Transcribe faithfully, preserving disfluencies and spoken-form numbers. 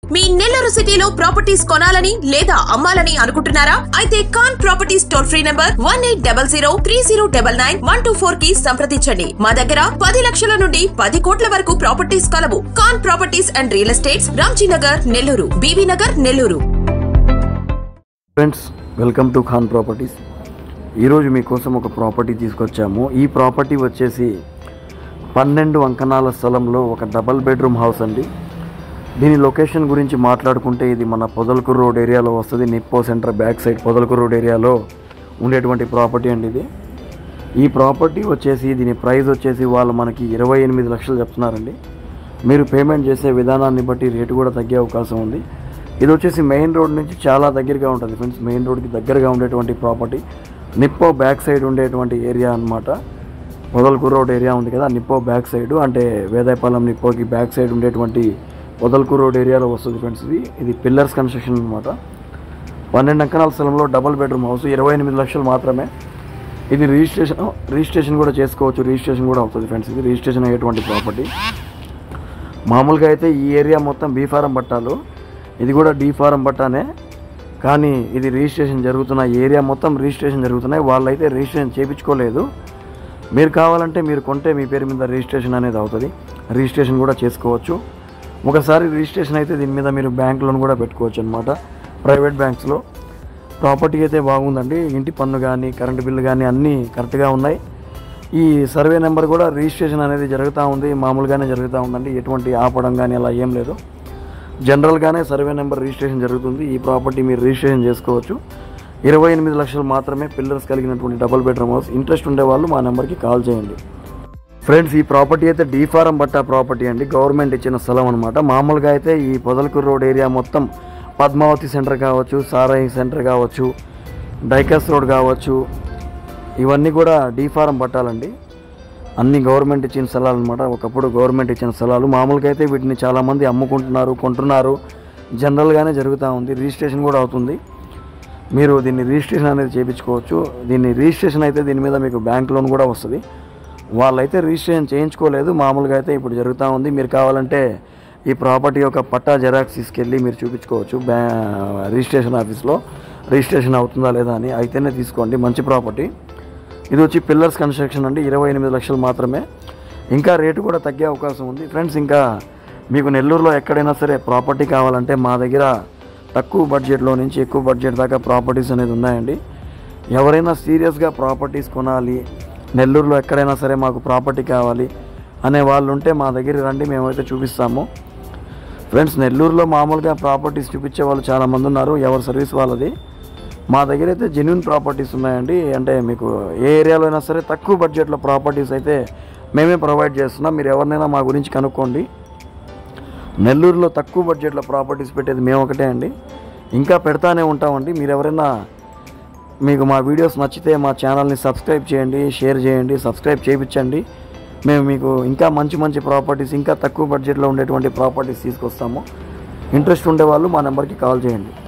మీ నెల్లూరు సిటీలో ప్రాపర్టీస్ కొనాలని లేదా అమ్మాలని అనుకుంటున్నారా? అయితే Khan properties toll free number one eight double zero three zero double nine one two four కి సంప్రదించండి. మా దగ్గర పది లక్షల నుండి పది కోట్ల వరకు ప్రాపర్టీస్ కలవు. Khan properties and real estates, Ramji Nagar, Nellore, BV Nagar, Nellore. Friends, welcome to Khan properties. ఈరోజు మీకోసం ఒక ప్రాపర్టీ తీసుకొచ్చాము. ఈ ప్రాపర్టీ వచ్చేసి పన్నెండు అంకణాల స్థలంలో ఒక డబల్ బెడ్రూమ్ హౌస్ అండి. దీని లొకేషన్ గురించి మాట్లాడుకుంటే ఇది మన పొదలకూరు రోడ్ ఏరియాలో వస్తుంది. Nippo center back side Podalakur road ఏరియాలో ఉండేటువంటి ప్రాపర్టీ అండి ఇది. ఈ ప్రాపర్టీ వచ్చేసి దీని ప్రైస్ వచ్చేసి వాళ్ళు మనకి ఇరవై ఎనిమిది లక్షలు చెప్తున్నారండి. మీరు పేమెంట్ చేసే విధానాన్ని బట్టి రేటు కూడా తగ్గే అవకాశం ఉంది. ఇది వచ్చేసి మెయిన్ రోడ్ నుంచి చాలా దగ్గరగా ఉంటుంది ఫ్రెండ్స్. మెయిన్ రోడ్కి దగ్గరగా ఉండేటువంటి ప్రాపర్టీ, నిప్పో బ్యాక్ సైడ్ ఉండేటువంటి ఏరియా అన్నమాట. పొదలకూరు రోడ్ ఏరియా ఉంది కదా, నిప్పో బ్యాక్ సైడ్ అంటే వేదాయపాలెం నిప్పోకి బ్యాక్ సైడ్ ఉండేటువంటి పొదలకూరు రోడ్ ఏరియాలో వస్తుంది ఫ్రెండ్స్. ఇది ఇది పిల్లర్స్ కన్స్ట్రక్షన్ అనమాట. పన్నెండు అంకణాల స్థలంలో డబుల్ బెడ్రూమ్ హౌస్, ఇరవై ఎనిమిది లక్షలు మాత్రమే. ఇది రిజిస్ట్రేషన్ రిజిస్ట్రేషన్ కూడా చేసుకోవచ్చు, రిజిస్ట్రేషన్ కూడా అవుతుంది ఫ్రెండ్స్. ఇది రిజిస్ట్రేషన్ అయ్యేటువంటి ప్రాపర్టీ. మామూలుగా అయితే ఈ ఏరియా మొత్తం బీ ఫారం పట్టాలు, ఇది కూడా డీ ఫారం పట్టానే. కానీ ఇది రిజిస్ట్రేషన్ జరుగుతున్న ఏరియా మొత్తం రిజిస్ట్రేషన్ జరుగుతున్నాయి. వాళ్ళైతే రిజిస్ట్రేషన్ చేయించుకోలేదు. మీరు కావాలంటే మీరు కొంటే మీ పేరు మీద రిజిస్ట్రేషన్ అనేది అవుతుంది. రిజిస్ట్రేషన్ కూడా చేసుకోవచ్చు. ఒకసారి రిజిస్ట్రేషన్ అయితే దీని మీద మీరు బ్యాంక్ లోన్ కూడా పెట్టుకోవచ్చు అనమాట. ప్రైవేట్ బ్యాంక్స్లో ప్రాపర్టీ అయితే బాగుందండి. ఇంటి పన్ను కానీ కరెంటు బిల్లు కానీ అన్నీ కరెక్ట్గా ఉన్నాయి. ఈ సర్వే నెంబర్ కూడా రిజిస్ట్రేషన్ అనేది జరుగుతూ ఉంది. మామూలుగానే జరుగుతూ ఉందండి, ఎటువంటి ఆపడం కానీ అలా ఏం లేదు. జనరల్గానే సర్వే నెంబర్ రిజిస్ట్రేషన్ జరుగుతుంది. ఈ ప్రాపర్టీ మీరు రిజిస్ట్రేషన్ చేసుకోవచ్చు. ఇరవై ఎనిమిది లక్షలు మాత్రమే, పిల్లర్స్ కలిగినటువంటి డబుల్ బెడ్రూమ్ హౌస్. ఇంట్రెస్ట్ ఉండేవాళ్ళు మా నెంబర్కి కాల్ చేయండి ఫ్రెండ్స్. ఈ ప్రాపర్టీ అయితే డీ ఫారం పట్టా ప్రాపర్టీ అండి, గవర్నమెంట్ ఇచ్చిన స్థలం అనమాట. మామూలుగా అయితే ఈ పొదలకూరు రోడ్ ఏరియా మొత్తం పద్మావతి సెంటర్ కావచ్చు, సారాయి సెంటర్ కావచ్చు, డైకస్ రోడ్ కావచ్చు, ఇవన్నీ కూడా డీ ఫారం పట్టాలండి. అన్ని గవర్నమెంట్ ఇచ్చిన స్థలాలు అనమాట. ఒకప్పుడు గవర్నమెంట్ ఇచ్చిన స్థలాలు. మామూలుగా అయితే వీటిని చాలామంది అమ్ముకుంటున్నారు, కొంటున్నారు. జనరల్గానే జరుగుతూ ఉంది. రిజిస్ట్రేషన్ కూడా అవుతుంది. మీరు దీన్ని రిజిస్ట్రేషన్ అనేది చేయించుకోవచ్చు. దీన్ని రిజిస్ట్రేషన్ అయితే దీని మీద మీకు బ్యాంక్ లోన్ కూడా వస్తుంది. వాళ్ళైతే రిజిస్ట్రేషన్ చేయించుకోలేదు. మామూలుగా అయితే ఇప్పుడు జరుగుతూ ఉంది. మీరు కావాలంటే ఈ ప్రాపర్టీ యొక్క పట్టా జెరాక్స్ తీసుకెళ్ళి మీరు చూపించుకోవచ్చు బ్యా రిజిస్ట్రేషన్ ఆఫీస్లో. రిజిస్ట్రేషన్ అవుతుందా లేదా అని అయితేనే తీసుకోండి. మంచి ప్రాపర్టీ. ఇది వచ్చి పిల్లర్స్ కన్స్ట్రక్షన్ అండి. ఇరవై ఎనిమిది లక్షలు మాత్రమే. ఇంకా రేటు కూడా తగ్గే అవకాశం ఉంది ఫ్రెండ్స్. ఇంకా మీకు నెల్లూరులో ఎక్కడైనా సరే ప్రాపర్టీ కావాలంటే మా దగ్గర తక్కువ బడ్జెట్లో నుంచి ఎక్కువ బడ్జెట్ దాకా ప్రాపర్టీస్ అనేది ఉన్నాయండి. ఎవరైనా సీరియస్గా ప్రాపర్టీస్ కొనాలి, నెల్లూరులో ఎక్కడైనా సరే మాకు ప్రాపర్టీ కావాలి అనే వాళ్ళు ఉంటే మా దగ్గర రండి, మేమైతే చూపిస్తాము ఫ్రెండ్స్. నెల్లూరులో మామూలుగా ప్రాపర్టీస్ చూపించే వాళ్ళు చాలామంది ఉన్నారు, ఎవరి సర్వీస్ వాళ్ళది. మా దగ్గర అయితే జెన్యూన్ ప్రాపర్టీస్ ఉన్నాయండి. అంటే మీకు ఏ ఏరియాలో అయినా సరే తక్కువ బడ్జెట్లో ప్రాపర్టీస్ అయితే మేమే ప్రొవైడ్ చేస్తున్నాం. మీరు ఎవరినైనా మా గురించి కనుక్కోండి. నెల్లూరులో తక్కువ బడ్జెట్లో ప్రాపర్టీస్ పెట్టేది మేము ఒకటే అండి. ఇంకా పెడతానే ఉంటామండి. మీరు ఎవరైనా మీకు మా వీడియోస్ నచ్చితే మా ఛానల్ని సబ్స్క్రైబ్ చేయండి, షేర్ చేయండి, సబ్స్క్రైబ్ చేయించండి. మేము మీకు ఇంకా మంచి మంచి ప్రాపర్టీస్, ఇంకా తక్కువ బడ్జెట్లో ఉండేటువంటి ప్రాపర్టీస్ తీసుకొస్తాము. ఇంట్రెస్ట్ ఉండేవాళ్ళు మా నెంబర్కి కాల్ చేయండి.